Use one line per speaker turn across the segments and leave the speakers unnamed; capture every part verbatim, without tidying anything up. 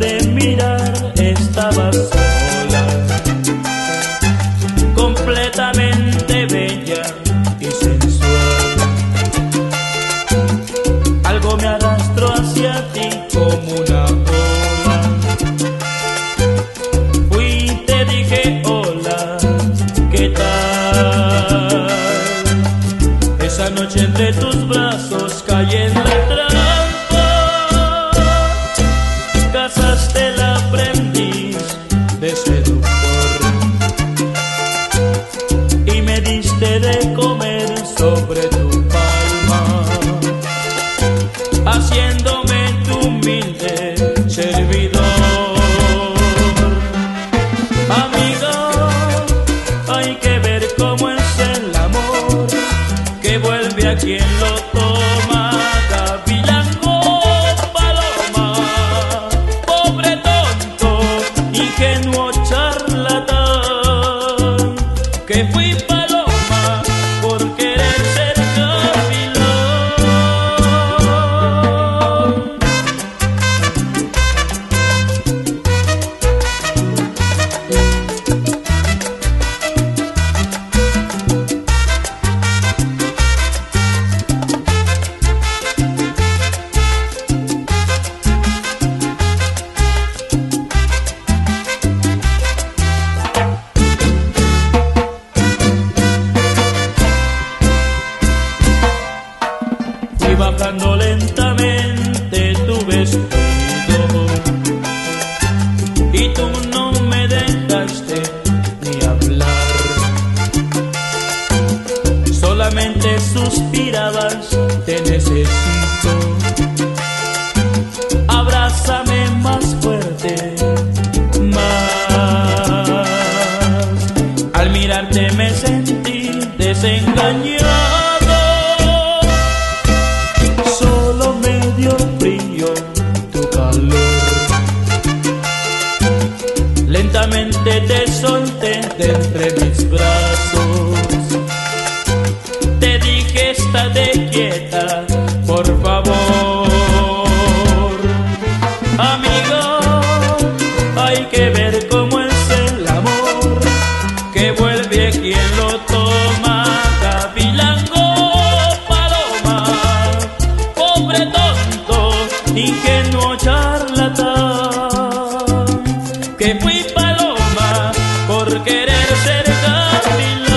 de mirar estaba sola, completamente bella y sensual. Algo me arrastró hacia ti como una ola. Fui y te dije hola, ¿qué tal? Esa noche entre tus brazos caí en la trampa. Cazaste el aprendiz de seductor y me diste de comer sobre tu palma, haciéndome tu humilde servidor. Amiga, hay que ver cómo es el amor, que vuelve a quien lo toma. Gavilango, paloma, pobre tonto, ingenuo charlatán, que fui paloma por querer ser gavilán. Fui bajando lentamente tu vestido y tú no me dejaste ni hablar. Solamente suspirabas, te necesito. Abrázame más fuerte, más. Al mirarte me sentí desengañado. Lentamente te solté de entre mis brazos. Te dije, estate quieta, por favor. Amiga, hay que ver cómo es el amor, que vuelve quien lo toma. Gavilango, paloma, pobre tonto, ingenuo charlatán, que fui paloma por querer ser gavilán.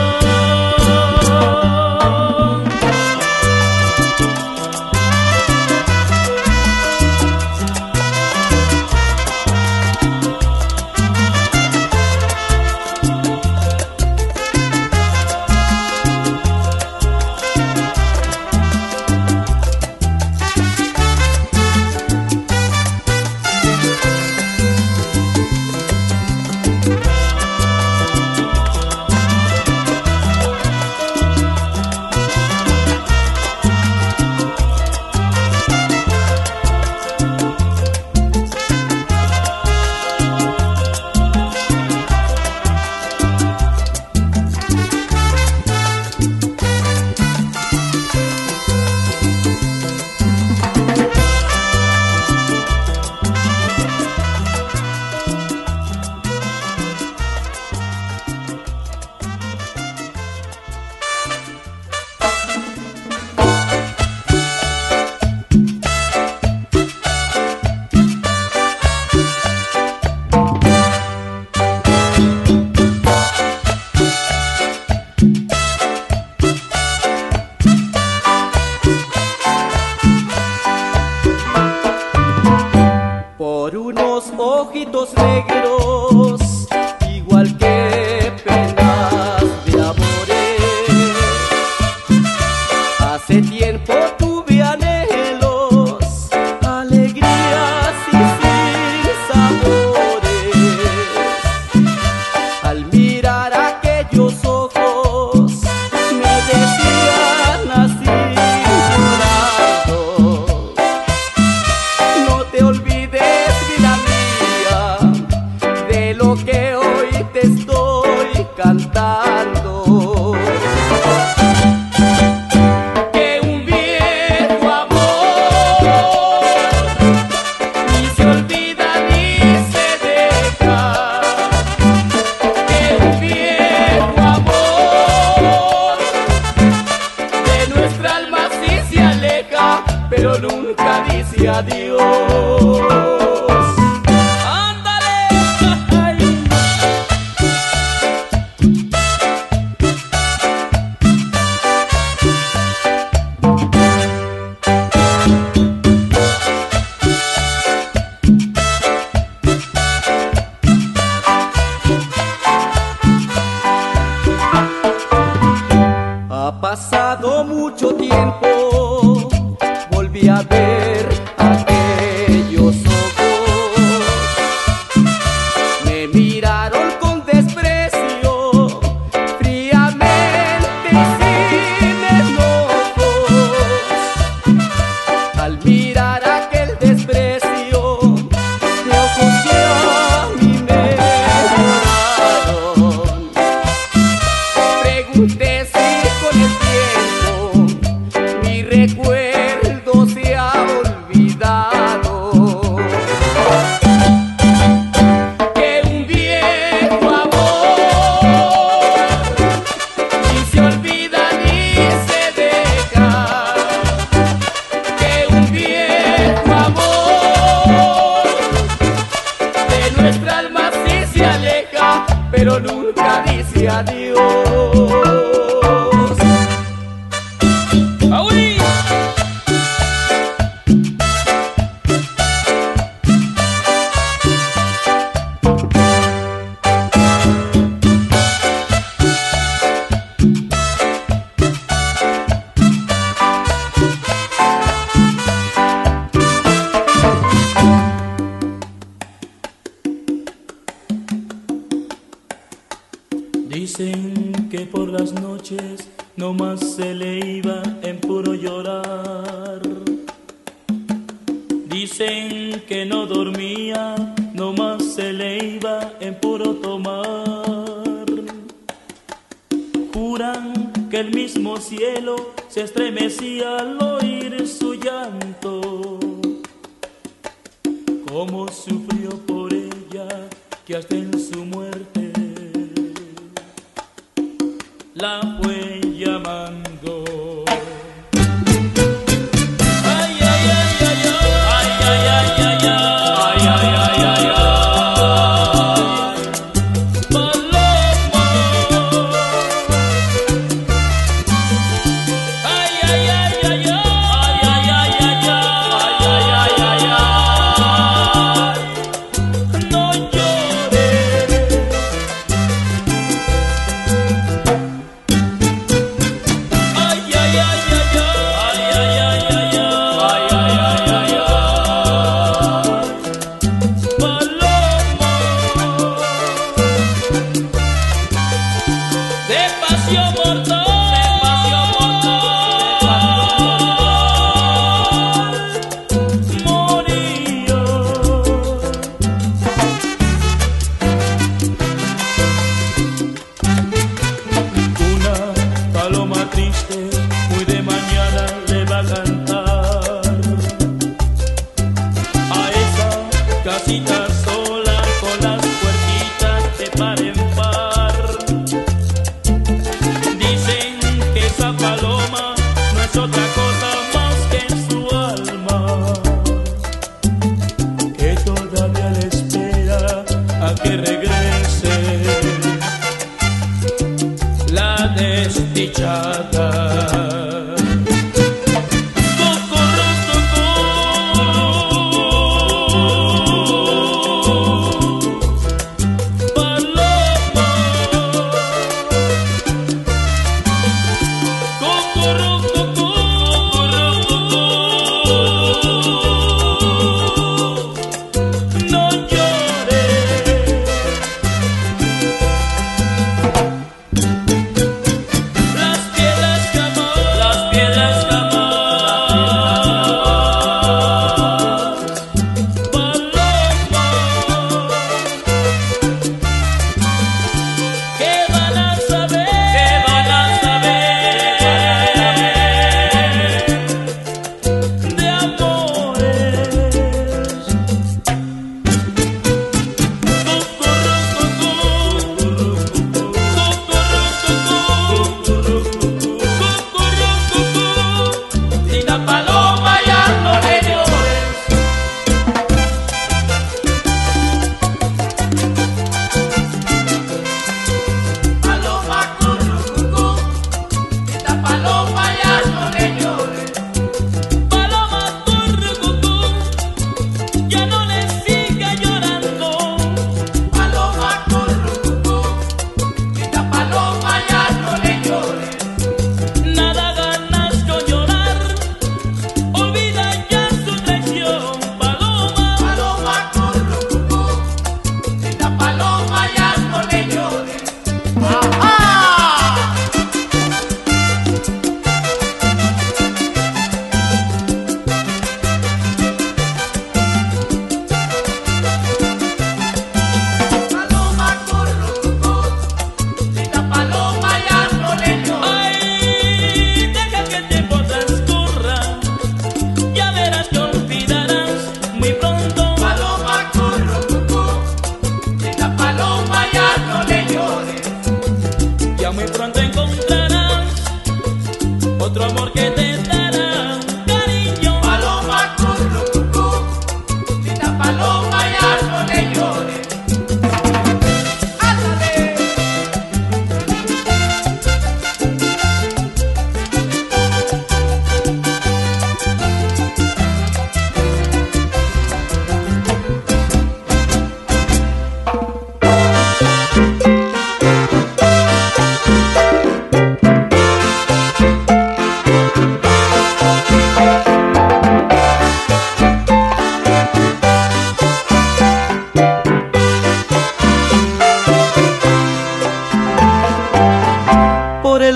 Por unos ojitos negros, igual que penas de amores, hace tiempo tuve anhelos, alegrías y sin sabores. Al mirar aquellos ojos me decían así llorando: no te olvides, vida mía, de lo Nuestra alma sí se aleja, pero nunca dice adiós. ¡Aui!
Dicen que por las noches no más se le iba en puro llorar. Dicen que no dormía, no más se le iba en puro tomar. Juran que el mismo cielo se estremecía al oír su llanto. Cómo sufrió por ella, que hasta en su muerte la fue llamando. Ay, ay, ay, ay, ay, ay, ay, ay, ay, ay, ay, ay, ay, ay, Paloma. Ay, ay, ay, ay, ay, ay, ay, ay, ay, ay, ay, ay, no llores. Muy de mañana le va a cantar a esa casita sola con las puertitas de par en par. Dicen que esa paloma no es otra cosa más que su alma, que todavía le espera a que regrese la desdichada. Socorro, socorro.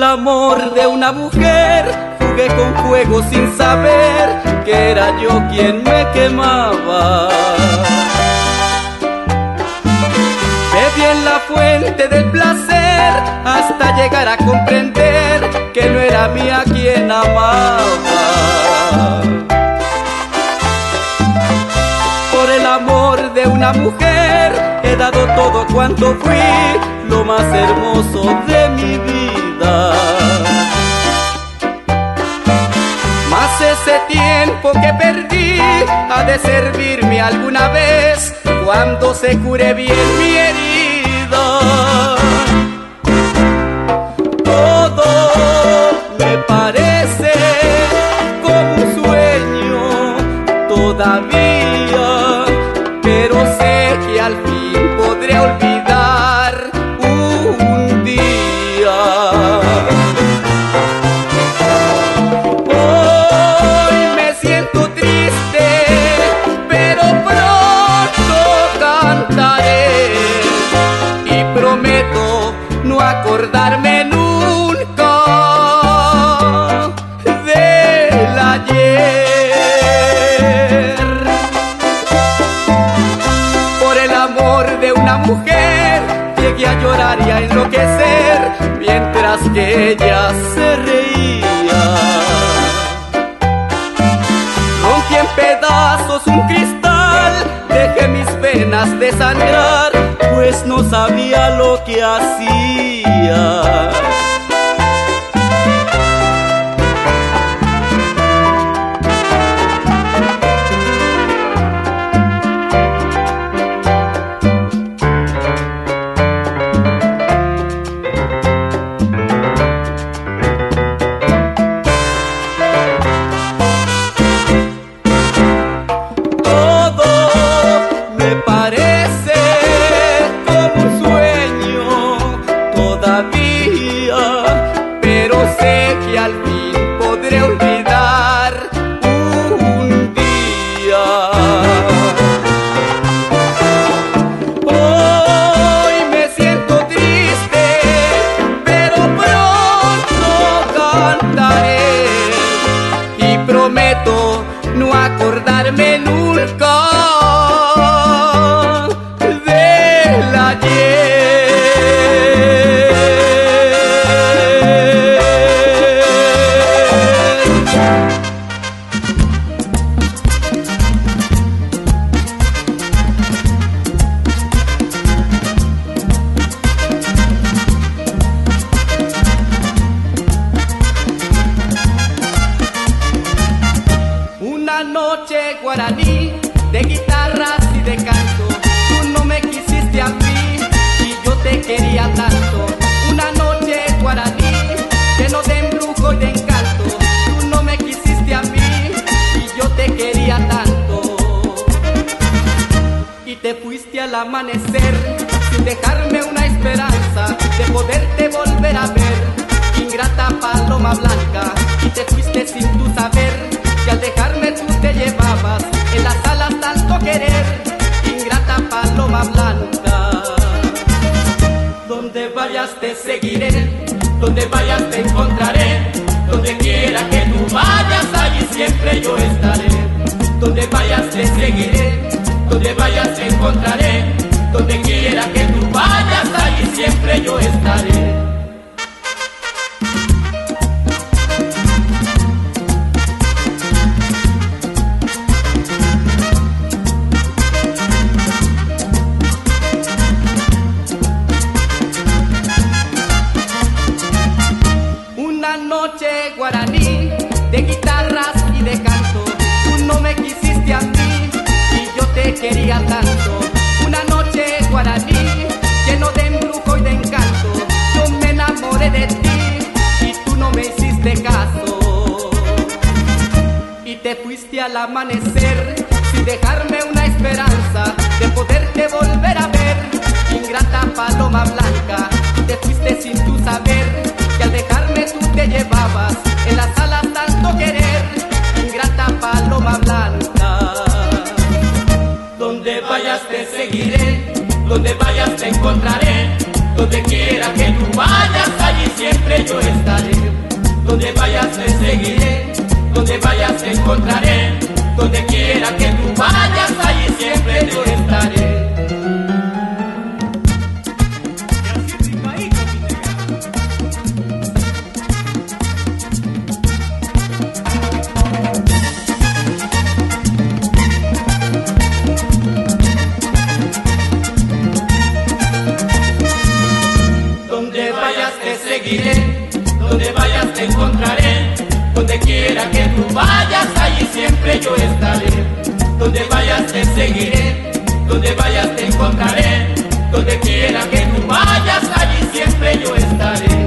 amor de una mujer jugué con fuego sin saber que era yo quien me quemaba. Bebí en la fuente del placer hasta llegar a comprender que no era mía quien amaba. Por el amor de una mujer he dado todo cuanto fui, lo más hermoso de mi vida. Mas ese tiempo que perdí ha de servirme alguna vez cuando se cure bien mi herida. Todo me parece como un sueño todavía, pero sé que al fin podré olvidar un día. Hoy me siento triste, pero pronto cantaré y prometo no acordarme nunca del ayer. De una mujer llegué a llorar y a enloquecer mientras que ella se reía. Rompí en pedazos un cristal, dejé mis venas desangrar, pues no sabía lo que hacía. Pero sé que al fin podré olvidar un día. Hoy me siento triste, pero pronto cantaré y prometo no acordarme nunca del ayer. Una noche guaraní de guitarras y de canto, tú no me quisiste a mí y yo te quería tanto. Una noche guaraní lleno de embrujo y de encanto, tú no me quisiste a mí y yo te quería tanto. Y te fuiste al amanecer sin dejarme una esperanza de poderte volver a ver, ingrata paloma blanca. Y te fuiste sin tú saber que al dejarme tú te llevabas en las alas tanto querer, ingrata paloma blanca. Donde vayas te seguiré, donde vayas te encontraré, donde quiera que tú vayas allí siempre yo estaré. Donde vayas te seguiré, donde vayas te encontraré, donde quiera que tú vayas allí siempre yo estaré. Una noche guaraní de guitarras y de canto, tú no me quisiste a mí y yo te quería tanto. Una noche guaraní lleno de embrujo y de encanto, yo me enamoré de ti y tú no me hiciste caso. Y te fuiste al amanecer sin dejarme una esperanza de poderte volver a ver, ingrata paloma blanca. Y te fuiste sin tú saber que al dejarme tú te llevabas en las alas tanto querer, ingrata paloma blanca. Donde vayas te seguiré, donde vayas te encontraré, Donde quiera que tú vayas, allí siempre yo estaré. Donde vayas te seguiré, donde vayas te encontraré. Donde quiera que tú vayas, allí siempre yo estaré. Donde vayas te seguiré, donde vayas te encontraré. Donde quiera que tú vayas, allí siempre yo estaré. Donde vayas te seguiré, donde vayas te encontraré. Donde quiera que tú vayas, allí siempre yo estaré.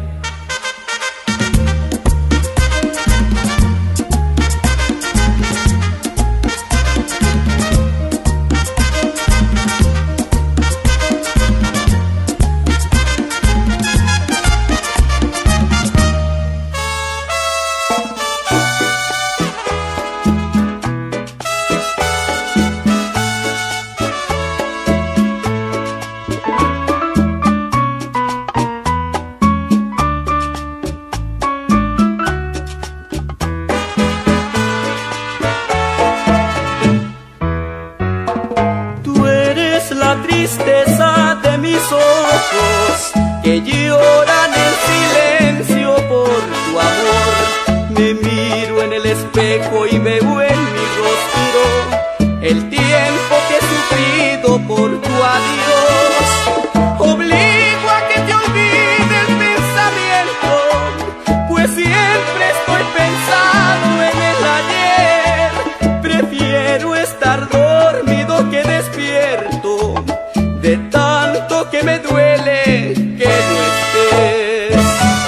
Tristeza de mis ojos que lloran en silencio por tu amor. Me miro en el espejo y veo en mi rostro el tiempo que he sufrido por tu adiós. Obligo a que te olvide el pensamiento, pues siempre estoy pensando en el ayer. Prefiero estar dormido que despierto, de tanto que me duele que no estés.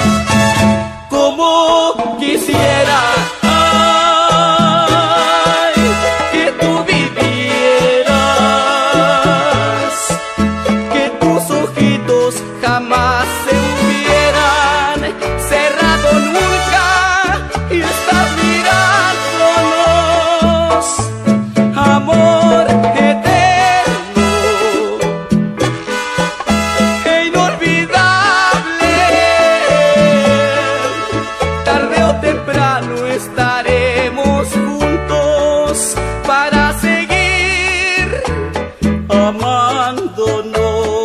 Como quisiera, ay, que tú vivieras, que tus ojitos jamás se hubieran cerrado nunca y estás mirándonos, amor eterno. Estaremos juntos para seguir amándonos.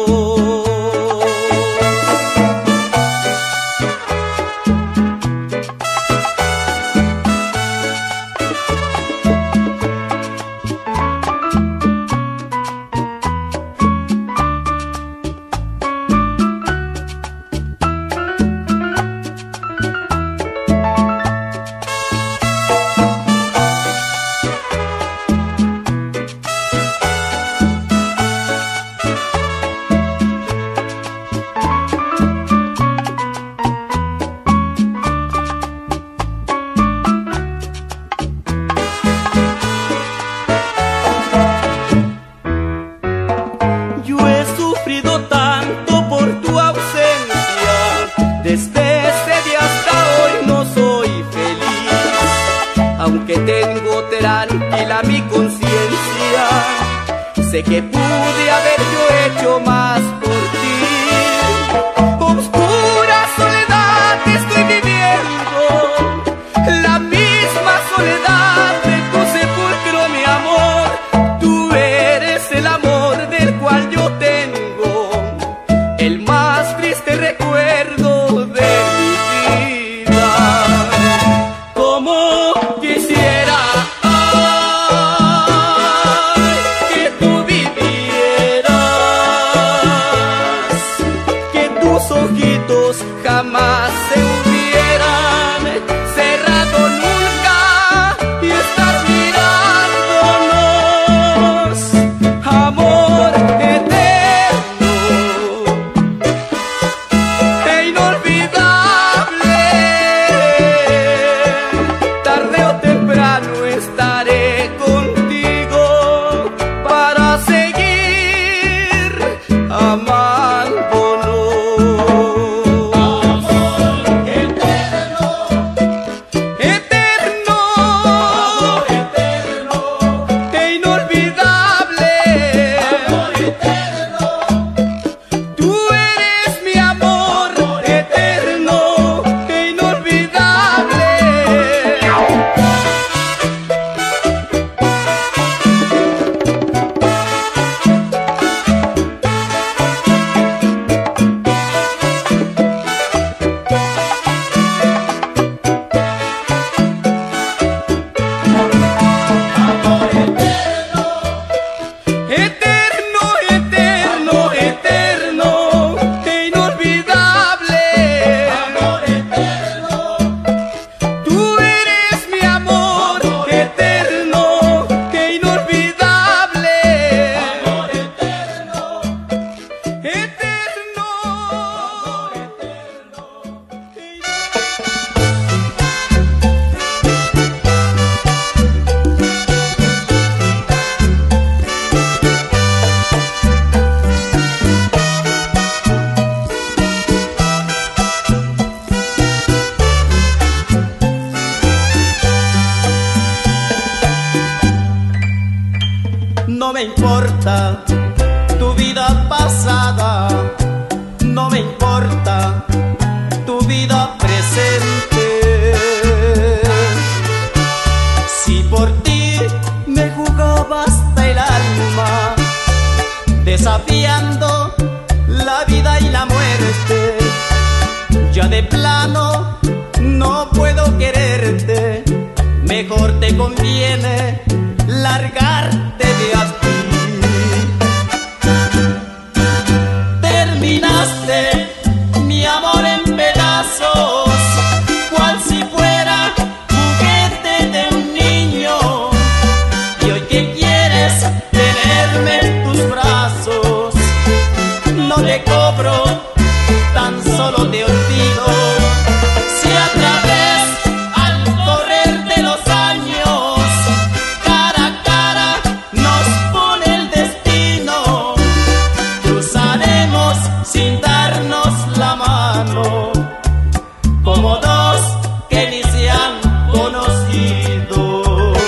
Tanto por tu ausencia, desde ese día hasta hoy no soy feliz. Aunque tengo tranquila mi conciencia, sé que pude haber yo hecho más por ti. Oscura soledad estoy viviendo, la misma soledad de tu sepulcro, mi amor. Tú eres el amor del cual yo tengo el más triste recuerdo de mi vida. Como quisiera, ay, que tú vivieras, que tus ojitos jamás se hubieran cerrado nunca y estar mirándonos, amor eterno. Estaré contigo para seguir amándonos. Amor importa tu vida pasada, no me importa tu vida presente. Si por ti me jugaba hasta el alma, desafiando la vida y la muerte, ya de plano no puedo quererte. Mejor te conviene largarte de aquí. Terminaste mi amor en pedazos, cual si fuera juguete de un niño. Y hoy que quieres tenerme en tus brazos, no te cobro, tan solo te olvido. Si a través al correr de los años, cara a cara nos pone el destino, cruzaremos sin darnos la mano, como dos que ni se han conocido.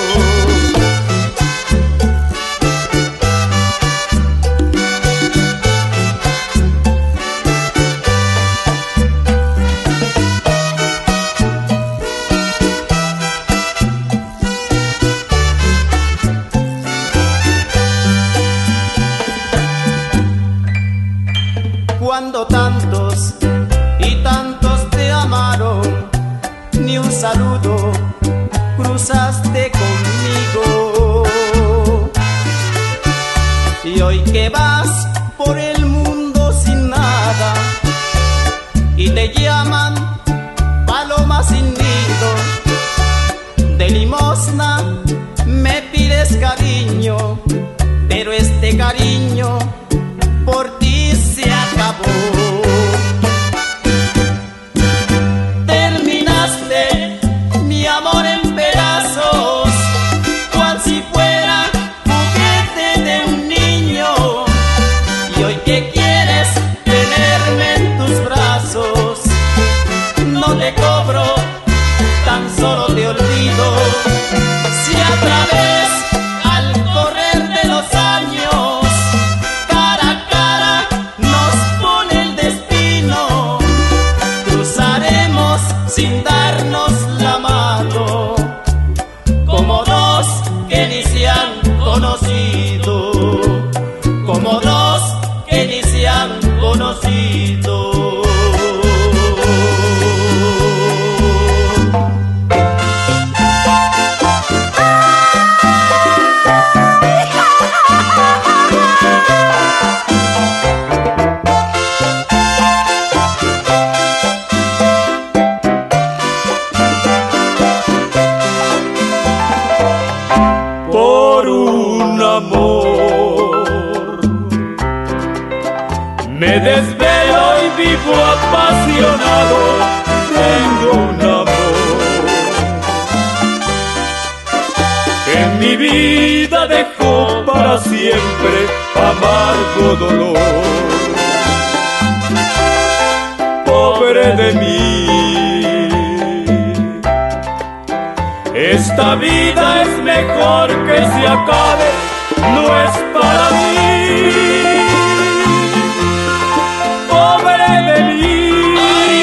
Cuando tantos y tantos te amaron, ni un saludo cruzaste conmigo. Y hoy que vas por el mundo sin nada y te llaman paloma sin nido, de limosna me pides cariño, pero este cariño por ti se acabó. Terminaste mi amor en pedazos, cual si fuera juguete de un niño. Y hoy que quieres tenerme en tus brazos, no te cobro, tan solo te olvido. Si a través al correr de los años, cara a cara nos pone el destino, cruzaremos sin darnos la mano, como dos que ni se han conocido, como dos que ni se han conocido. Por un amor me desvelo y vivo apasionado. Tengo un amor que en mi vida dejó para siempre amargo dolor. Pobre de mí, esta vida es mejor que se acabe, no es para mí. Pobre de mí,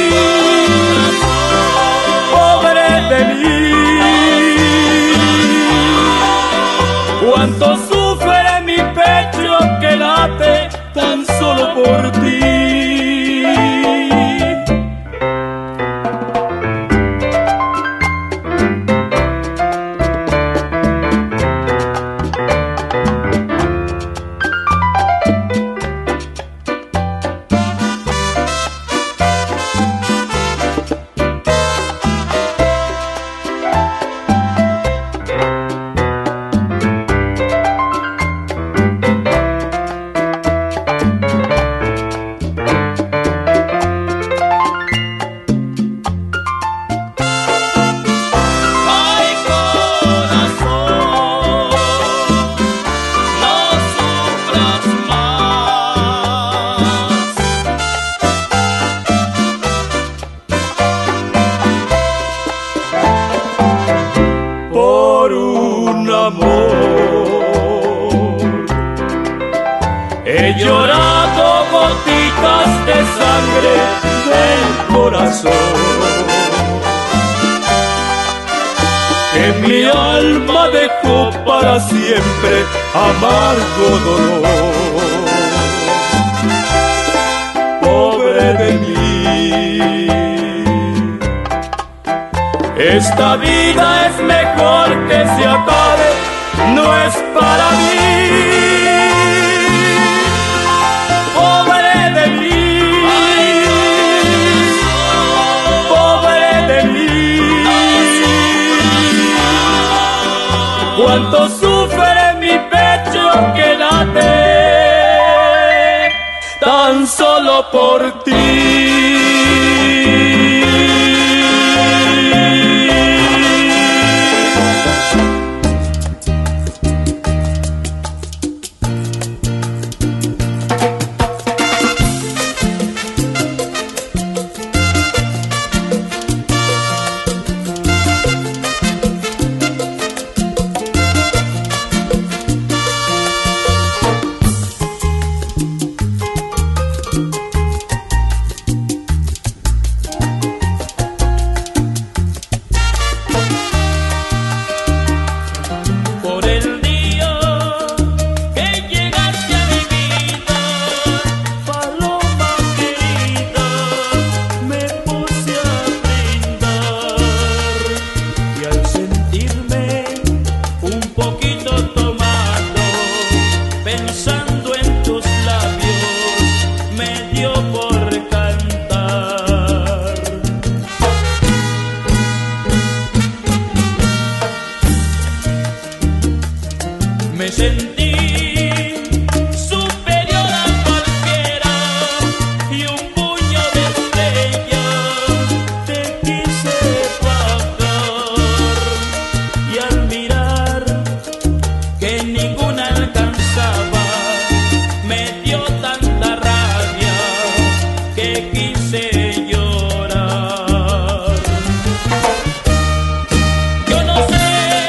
pobre de mí, cuánto sufre mi pecho que late tan solo por ti.
he llorado gotitas de sangre del corazón, que mi alma dejó para siempre amargo dolor. Pobre de mí, esta vida es mejor que se acabe, no es para mí. Pobre de mí, pobre de mí, cuánto sufre mi pecho que late tan solo por ti. Me sentí superior a cualquiera y un puño de estrellas te quise bajar, y al mirar que ninguna alcanzaba me dio tanta rabia que quise llorar. Yo no sé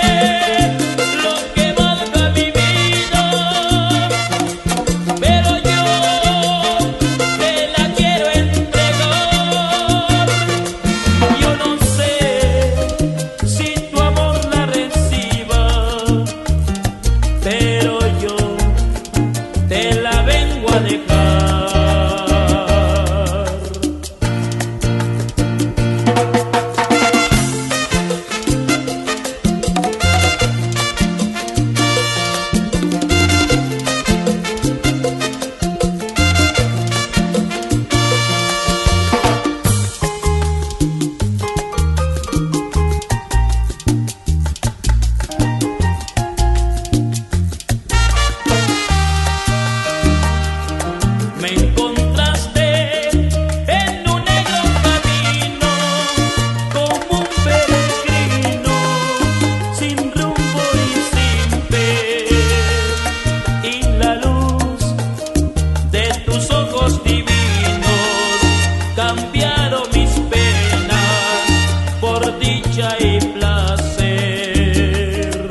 y placer.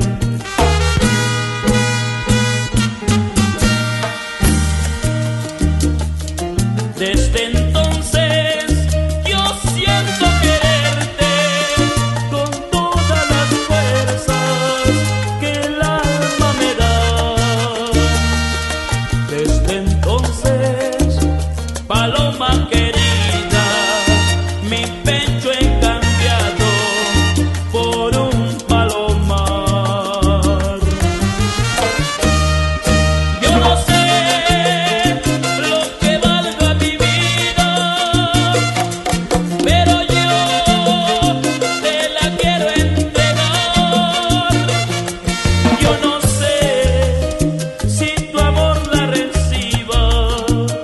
Desde entonces yo siento quererte con todas las fuerzas que el alma me da. Desde entonces, paloma querida, mi pecho he cambiado por un palomar. Yo no sé lo que valga mi vida, pero yo te la quiero entregar. Yo no sé si tu amor la reciba,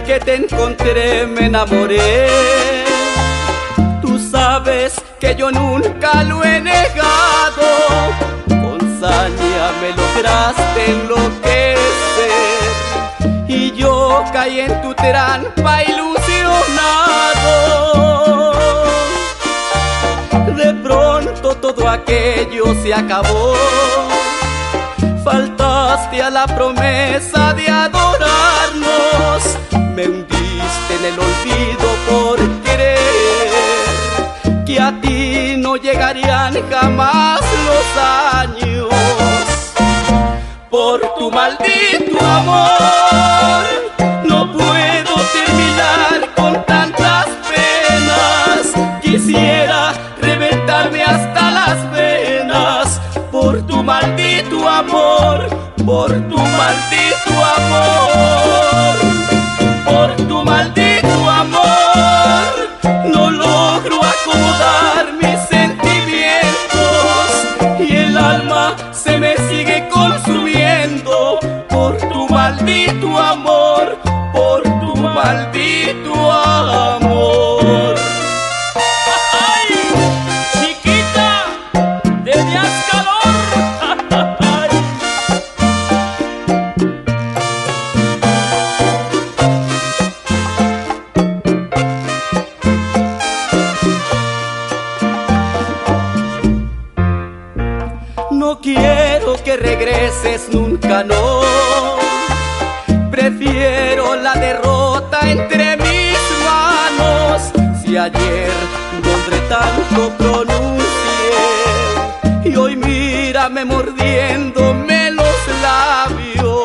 que te encontré me enamoré. Tú sabes que yo nunca lo he negado, con saña me lograste enloquecer y yo caí en tu trampa ilusionado. De pronto todo aquello se acabó, faltaste a la promesa de adorarnos, me hundiste en el olvido por creer que a ti no llegarían jamás los años. Por tu maldito amor no puedo terminar con tantas penas, quisiera reventarme hasta las venas. Por tu maldito amor, por tu maldito amor, por tu maldito amor, no logro acomodar mis sentimientos y el alma se me sigue consumiendo. Por tu maldito amor, por tu maldito amor.
¡Ay! Chiquita, tenías calor. ¡Ay!
No quiero que regreses nunca, no. Prefiero la derrota entre mis manos. Si ayer nombre tanto pronuncié y hoy mírame mordiéndome los labios.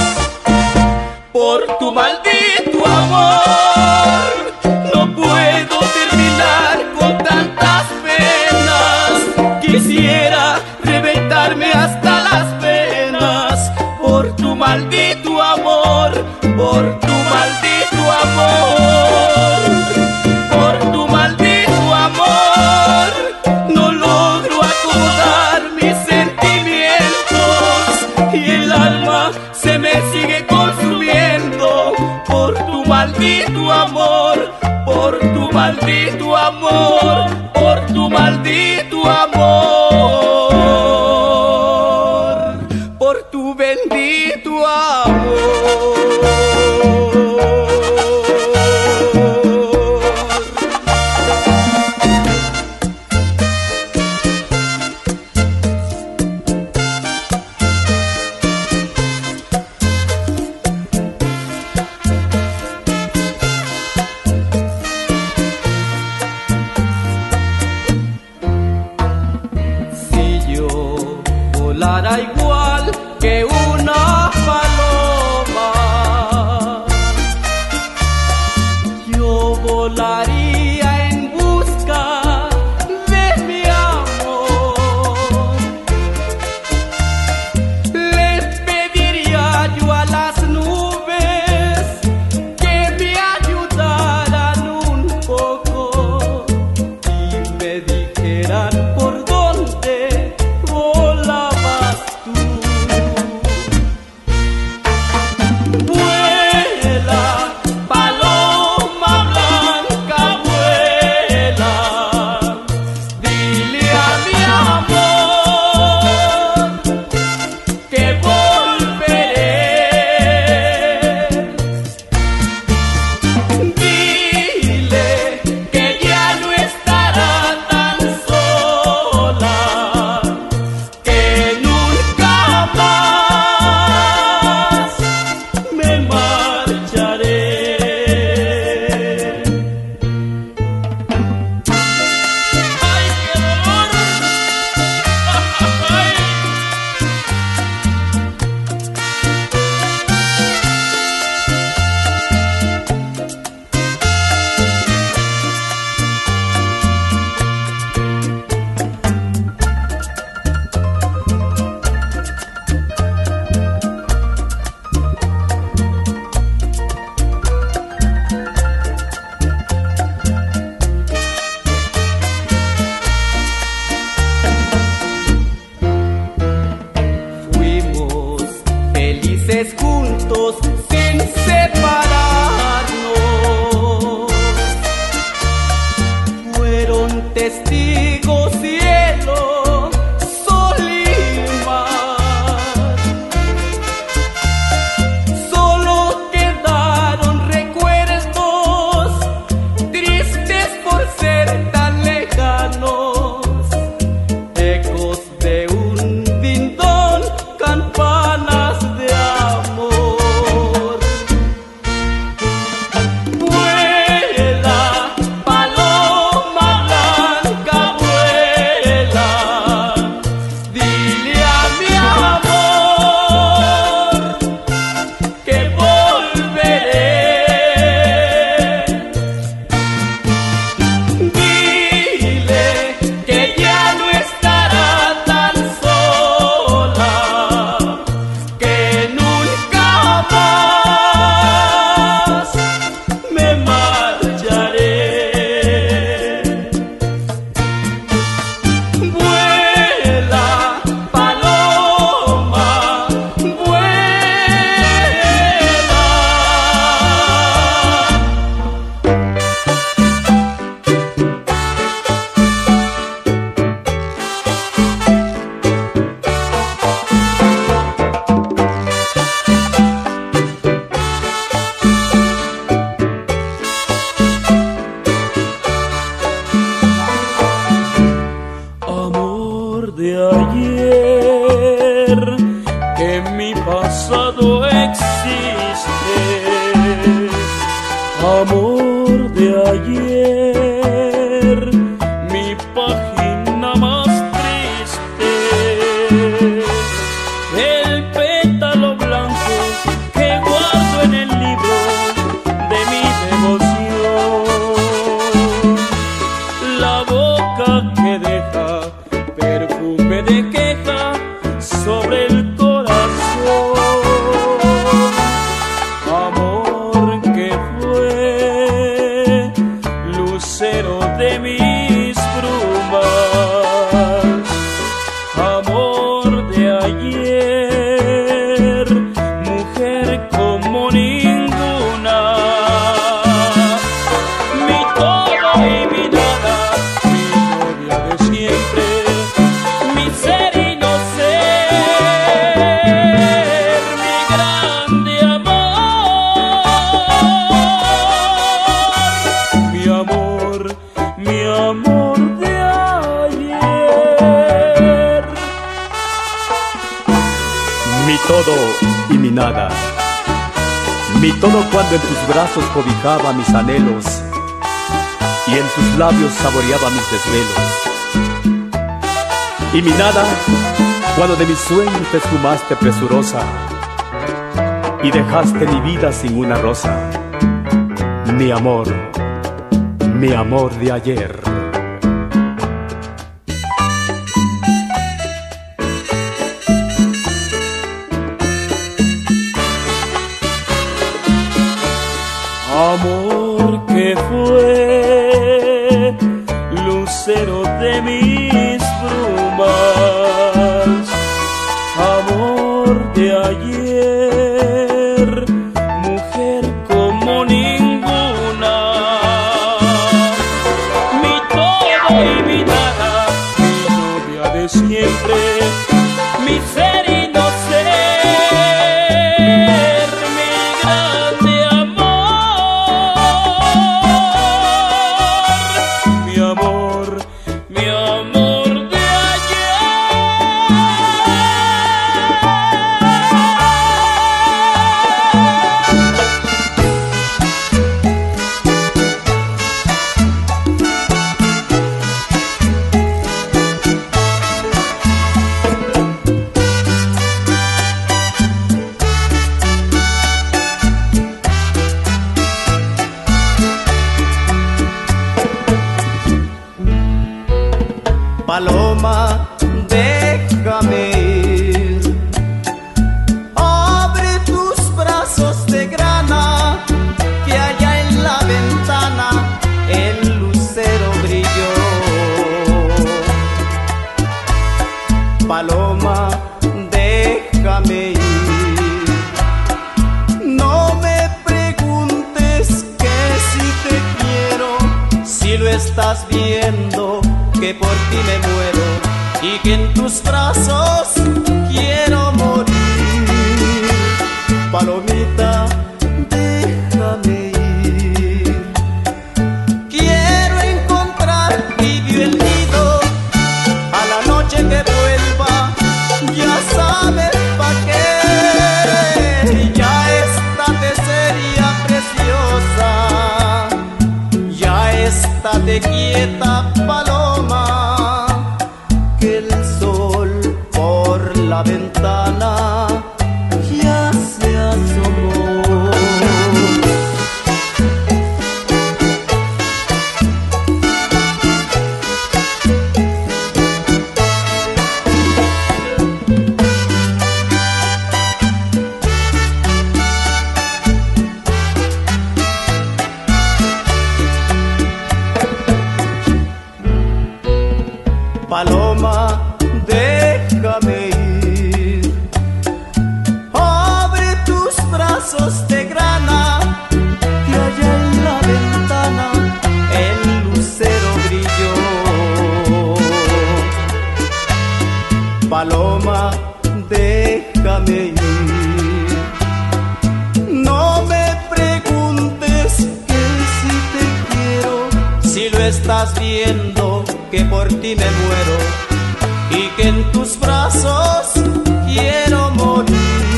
Por tu maldito amor no puedo terminar con tantas penas, quisiera reventarme hasta las venas. Por tu maldito amor, por tu maldito amor, por tu maldito amor, no logro acomodar mis sentimientos y el alma se me sigue consumiendo. Por tu maldito amor, por tu maldito amor, por tu maldito amor, por tu bendito amor. Si yo volara igual que una paloma, yo volaría en busca de mi amor. Le pediría yo a las nubes que me ayudaran un poco y me dijeran por dónde volabas tú.
amor de ayer, que en mi pasado existe. Amor de ayer, mi página más triste. El pétalo blanco que guardo en el libro de mi devoción. La boca que deja perfume de queja sobre el corazón. Amor que fue lucero de mis brumas. Amor de ayer, mujer como ninguna. Mi todo y mi nada, mi novia de siempre, mi ser y no ser, mi grande amor. Mi amor, mi amor de ayer.
Mi todo y mi nada, mi todo cuando en tus brazos cobijaba mis anhelos y en tus labios saboreaba mis desvelos. Y mi nada cuando de mis sueños te esfumaste presurosa y dejaste mi vida sin una rosa. Mi amor, mi amor de ayer.
Amor que fue lucero de mis brumas. Amor de ayer, mujer como ninguna. Mi todo y mi nada, mi novia de siempre, mi ser y no ser, mi grande amor. Mi amor, mi amor de
Paloma, déjame ir. Abre tus brazos de grana, que allá en la ventana el lucero brilló. Paloma, déjame ir. No me preguntes que si te quiero, si lo estás viendo, que por ti me muero y que en tus brazos quiero morir. Palomita, déjame ir. Quiero encontrar tibio el nido a la noche que vuelva. Ya sabes pa' qué. Ya estate seria, preciosa. Ya estate quieta, paloma, que el sol por la ventana ya se asomó. Paloma, déjame ir. Abre tus brazos de grana, que allá en la ventana el lucero brilló. Paloma, déjame ir. No me preguntes que si te quiero, si lo estás viendo, que por ti me muero
y que en tus brazos quiero morir.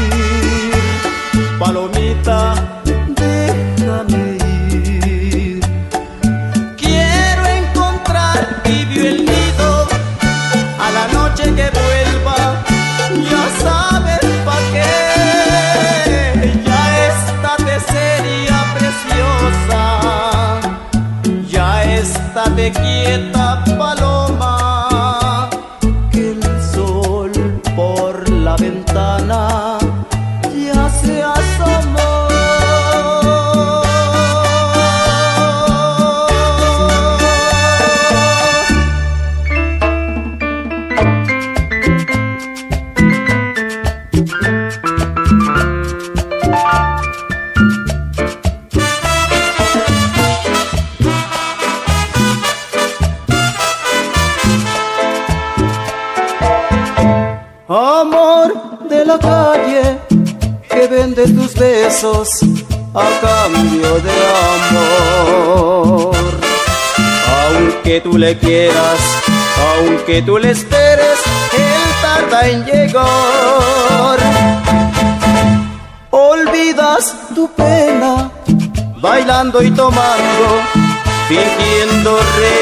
Palomita, déjame ir. Quiero encontrar tibio el nido a la noche que vuelva. Ya sabes pa' qué. Ya estate seria, preciosa. Ya estate quieta, paloma, que el sol por la ventana ya se asomó. Amor de la calle, que vende tus besos a cambio de amor. Aunque tú le quieras, aunque tú le esperes, él tarda en llegar. Olvidas tu pena, bailando y tomando, fingiendo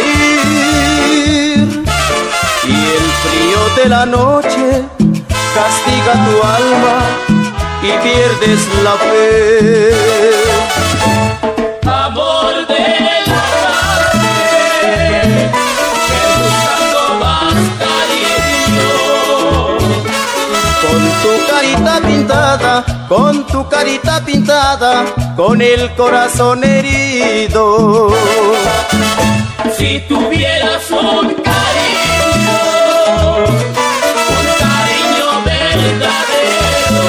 reír. Y el frío de la noche castiga tu alma y pierdes la fe.
Amor de la calle, que buscando más cariño.
Con tu carita pintada, con tu carita pintada, con el corazón herido.
Si tuvieras un cariño, un cariño verdadero,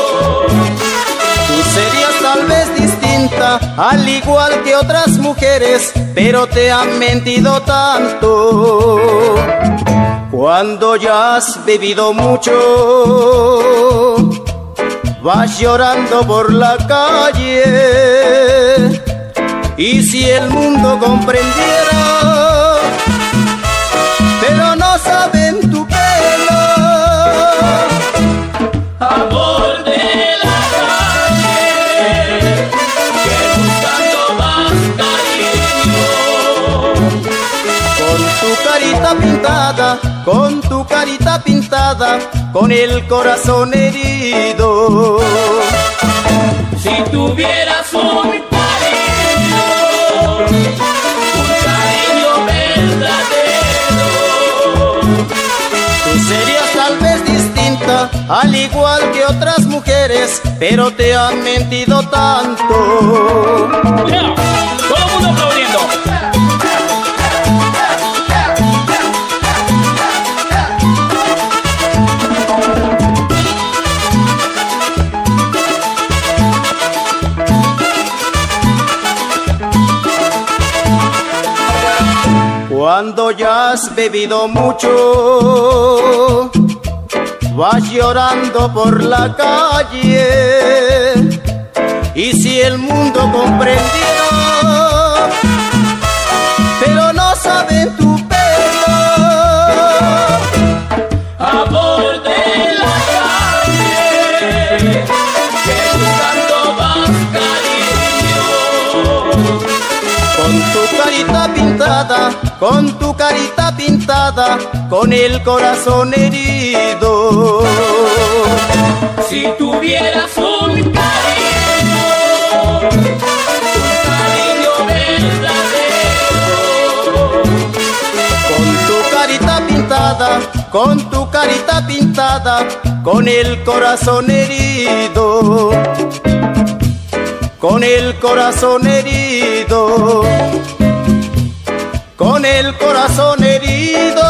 tú serías tal vez distinta, al igual que otras mujeres, pero te han mentido tanto. Cuando ya has bebido mucho, vas llorando por la calle. Y si el mundo comprendiera, pero no saben tu pena.
amor de la calle, que buscando más cariño.
Con tu carita pintada, con tu carita pintada, con el corazón herido.
Si tuvieras un cariño, un cariño verdadero,
tú serías tal vez distinta, al igual que otras mujeres, pero te han mentido tanto.
yeah. Todo el mundo aplaudiendo.
Cuando ya has bebido mucho, vas llorando por la calle. Y si el mundo comprendiera, pero no saben tu pena.
Amor de la calle, que buscando más cariño.
Con tu carita pintada, con tu carita pintada, con el corazón herido.
Si tuvieras un cariño, un cariño verdadero,
Con tu carita pintada, con tu carita pintada, con el corazón herido. Con el corazón herido. Con el corazón herido.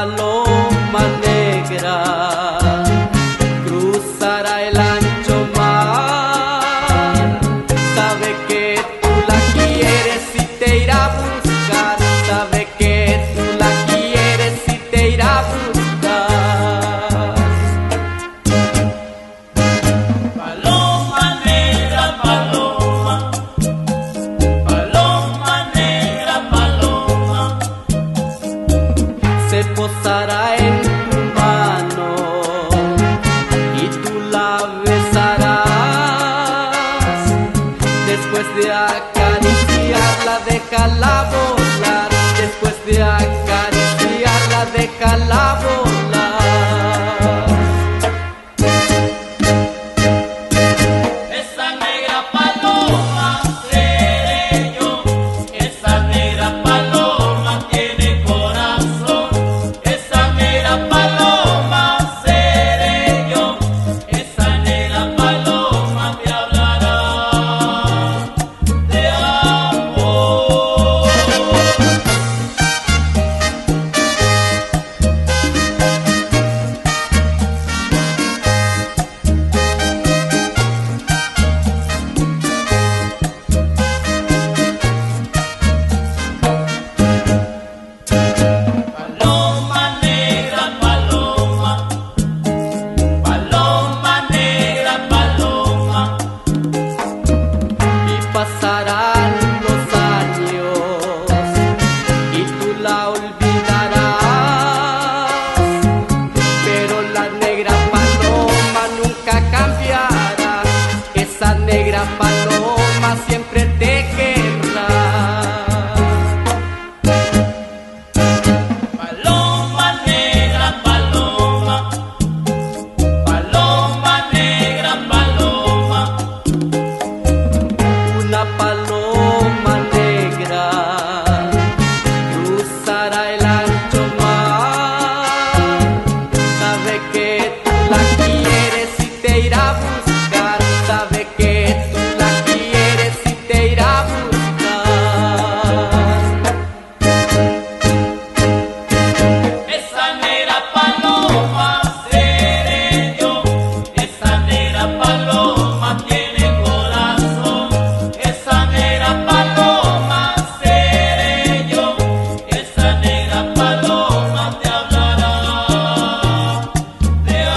paloma negra cruzará el ancho mar. Sabe que tú la quieres y te irá a buscar. Sabe que tú la quieres y te irá a buscar.
Paloma negra, paloma, paloma negra, paloma,
se posará en tu mano y tú la besarás. Después de acariciarla, déjala volar. Después de acariciarla, déjala volar.
esa negra paloma seré yo, esa negra paloma tiene corazón, esa negra paloma seré yo, esa negra paloma te hablará de amor. Paloma negra, paloma, paloma negra, paloma,
Y pasarán los años y tú la olvidarás, pero la negra paloma nunca cambiará. Esa negra paloma siempre te querrá.
paloma negra, paloma, paloma negra, paloma,
Una paloma negra cruzará el ancho mar. Sabe que tú la quieres y te irá a buscar. Sabe que tú la quieres y te irá a buscar.
esa negra paloma seré yo, esa negra paloma tiene corazón, esa negra paloma seré yo, esa negra paloma te hablará de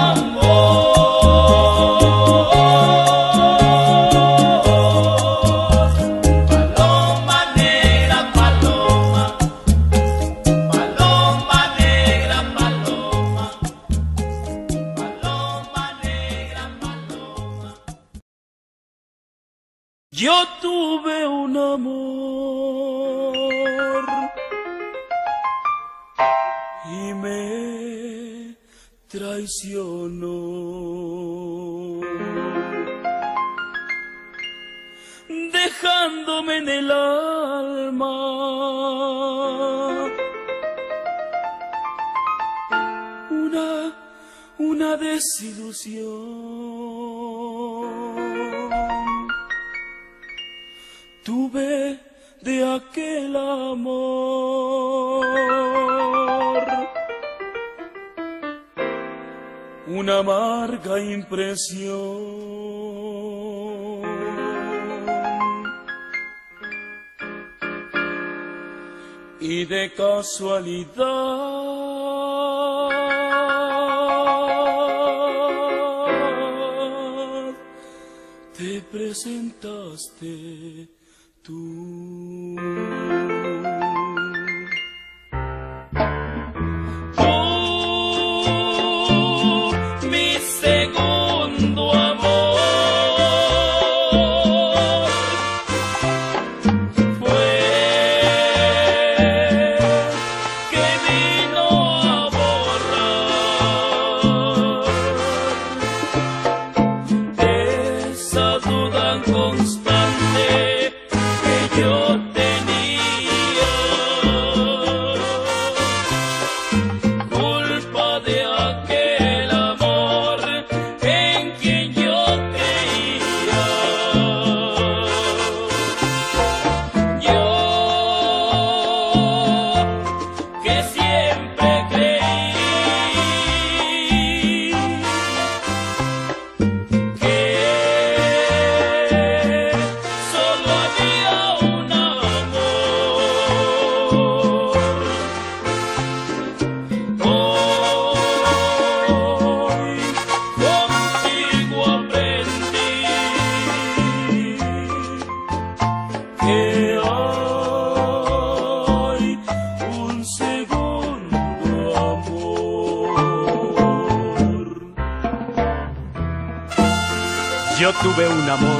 amor. Paloma negra, paloma, paloma negra, paloma, paloma negra, paloma. Yo tuve un amor y me traicionó, dejándome en el alma una, una desilusión. Tuve de aquel amor una amarga impresión. Y de casualidad te presentaste tú. Tú, mi segundo amor, fue que vino a borrar esa duda constante Yo tuve un amor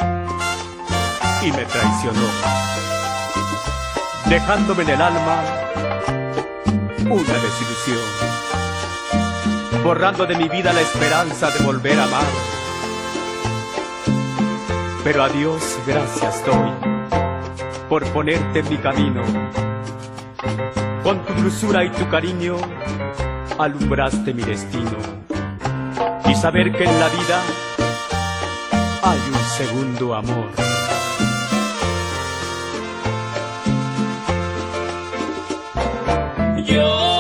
y me traicionó, dejándome en el alma una desilusión, borrando de mi vida la esperanza de volver a amar. Pero a Dios gracias doy por ponerte en mi camino. Con tu dulzura y tu cariño alumbraste mi destino, y saber que en la vida hay un segundo amor. Yo